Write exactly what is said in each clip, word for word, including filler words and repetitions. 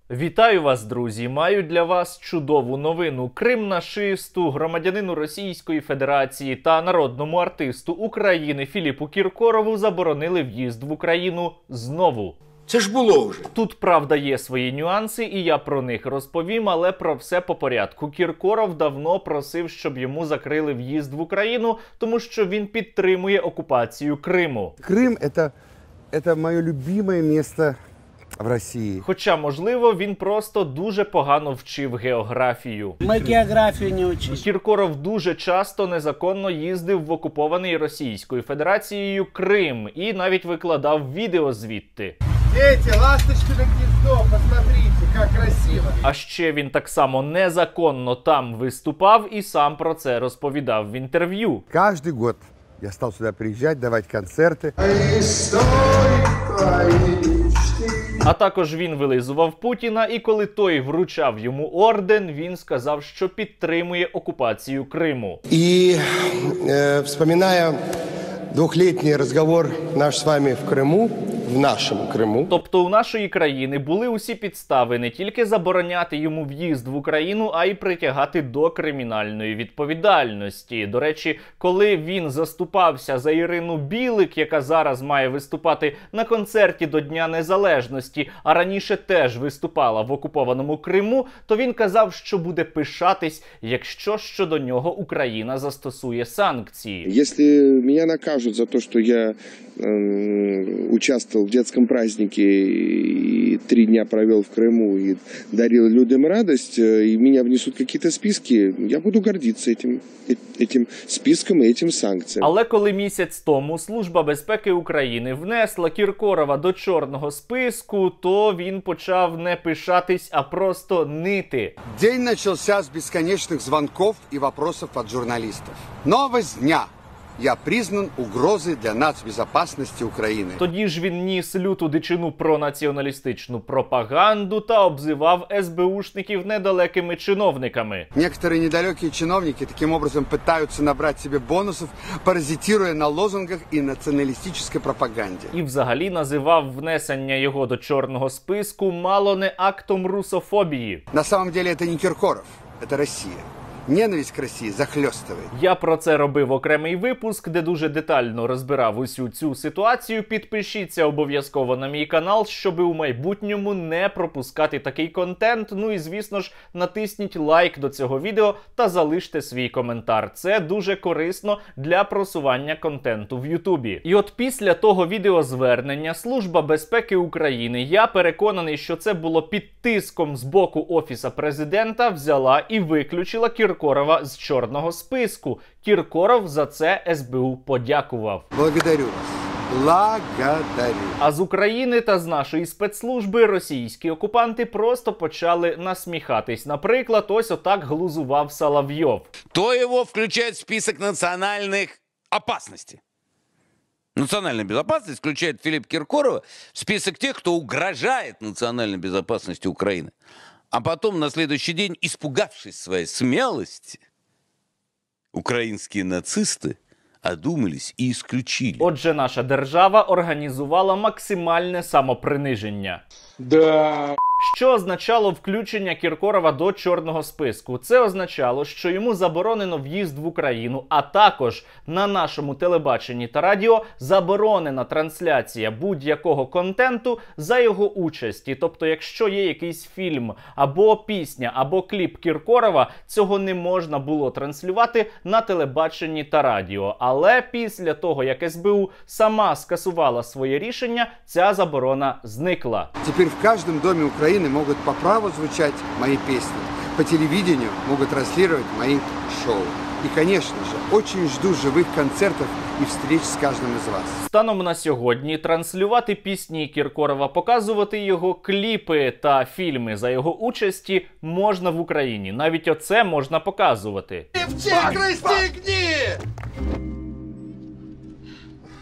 Вітаю вас, друзі! Маю для вас чудову новину. Кримнашисту, громадянину Російської Федерації та народному артисту України Філіпу Кіркорову заборонили в'їзд в Україну знову. Це ж було вже. Тут, правда, є свої нюанси, і я про них розповім, але про все по порядку. Кіркоров давно просив, щоб йому закрили в'їзд в Україну, тому що він підтримує окупацію Криму. Крим – це, це моє любиме місце в Росії. Хоча, можливо, він просто дуже погано вчив географію. Ми географію не вчили. Кіркоров дуже часто незаконно їздив в окупований Російською Федерацією Крим і навіть викладав відео звідти. Дети, ласточки на гнездо, посмотрите, как красиво. А ще він так само незаконно там виступав і сам про це розповідав в інтерв'ю. Кожен год я став сюди приїжджати, давати концерти. А також він вилизував Путіна, і коли той вручав йому орден, він сказав, що підтримує окупацію Криму. І, е, вспоминая двохлітній розговор наш з вами в Криму, в нашому Криму. Тобто у нашої країни були усі підстави не тільки забороняти йому в'їзд в Україну, а й притягати до кримінальної відповідальності. До речі, коли він заступався за Ірину Білик, яка зараз має виступати на концерті до Дня Незалежності, а раніше теж виступала в окупованому Криму, то він казав, що буде пишатись, якщо щодо нього Україна застосує санкції. Якщо мене накажуть за те, що я э, участвовал в детском празднике и три дня провел в Крыму и дарил людям радость, и меня внесут какие-то списки, я буду гордиться этим, этим списком и этим санкциям. Але коли місяць тому Служба безпеки України внесла Кіркорова до чорного списку, то він почав не пишатись, а просто нити. День начался с бесконечных звонков и вопросов от журналистов. Новость дня. Я признан угрозою для нацбезопасності України. Тоді ж він ніс люту дичину про націоналістичну пропаганду та обзивав ес бе ушників недалекими чиновниками. Некоторые недалекие чиновники таким образом пытаются набрать себе бонусов, паразитируя на лозунгах и националистической пропаганде. І взагалі називав внесення його до чорного списку мало не актом русофобії. На самом деле это не Киркоров, это Россия. Ненависть к Росії захльостує. Я про це робив окремий випуск, де дуже детально розбирав усю цю ситуацію. Підпишіться обов'язково на мій канал, щоб у майбутньому не пропускати такий контент. Ну і, звісно ж, натисніть лайк до цього відео та залиште свій коментар. Це дуже корисно для просування контенту в Ютубі. І от після того відеозвернення Служба безпеки України, я переконаний, що це було під тиском з боку Офіса Президента, взяла і виключила Кіркорова Кіркорова з чорного списку. Кіркоров за це ес бе у подякував. Благодарю вас. Благодарю. А з України та з нашої спецслужби російські окупанти просто почали насміхатись. Наприклад, ось отак глузував Соловйов. То його включають в список національних опасностей. Национальная безопасность включает Филиппа Киркорова в список тех, кто угрожает национальной безопасности Украины. А потом, на следующий день, испугавшись своей смелости, украинские нацисты одумались і исключили. Отже, наша держава організувала максимальне самоприниження. Да. Що означало включення Кіркорова до чорного списку? Це означало, що йому заборонено в'їзд в Україну, а також на нашому телебаченні та радіо заборонена трансляція будь-якого контенту за його участі. Тобто, якщо є якийсь фільм, або пісня, або кліп Кіркорова, цього не можна було транслювати на телебаченні та радіо. Але після того, як ес бе у сама скасувала своє рішення, ця заборона зникла. Тепер в кожному домі України Украины могут по праву звучать мои песни. По телевидению могут транслировать мои шоу. И, конечно же, очень жду живых концертов и встреч с каждым из вас. Станом на сьогодні транслювати пісні Кіркорова, показувати його кліпи та фільми за його участі можна в Україні. Навіть оце можна показувати. Пристегни!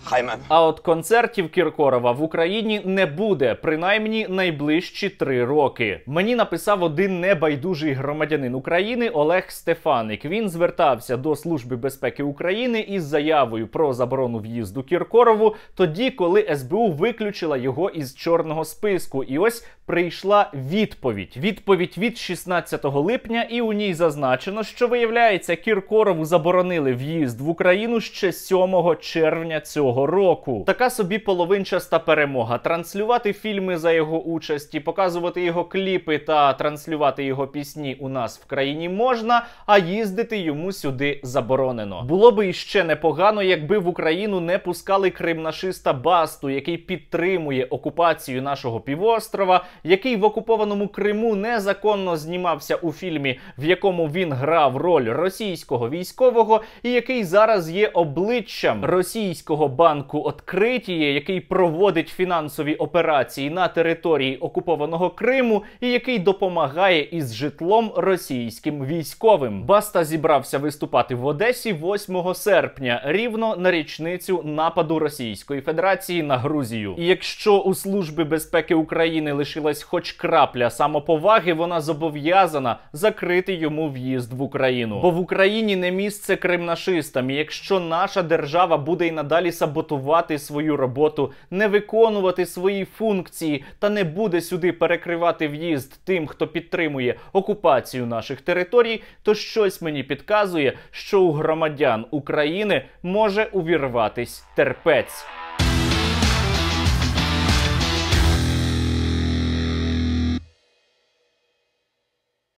А от концертів Кіркорова в Україні не буде, принаймні найближчі три роки. Мені написав один небайдужий громадянин України Олег Стефаник. Він звертався до Служби безпеки України із заявою про заборону в'їзду Кіркорову тоді, коли ес бе у виключила його із чорного списку. І ось прийшла відповідь. Відповідь від шістнадцятого липня, і у ній зазначено, що, виявляється, Кіркорову заборонили в'їзд в Україну ще сьомого червня цього року. Така собі половинчаста перемога. Транслювати фільми за його участі, показувати його кліпи та транслювати його пісні у нас в країні можна, а їздити йому сюди заборонено. Було би іще непогано, якби в Україну не пускали кримнашиста Басту, який підтримує окупацію нашого півострова, який в окупованому Криму незаконно знімався у фільмі, в якому він грав роль російського військового, і який зараз є обличчям російського банку «Откритіє», який проводить фінансові операції на території окупованого Криму і який допомагає із житлом російським військовим. Баста зібрався виступати в Одесі восьмого серпня, рівно на річницю нападу Російської Федерації на Грузію. І якщо у Служби безпеки України лишилась хоч крапля самоповаги, вона зобов'язана закрити йому в'їзд в Україну. Бо в Україні не місце кримнашистам, і якщо наша держава буде й надалі саботувати свою роботу, не виконувати свої функції та не буде сюди перекривати в'їзд тим, хто підтримує окупацію наших територій, то щось мені підказує, що у громадян України може увірватись терпець.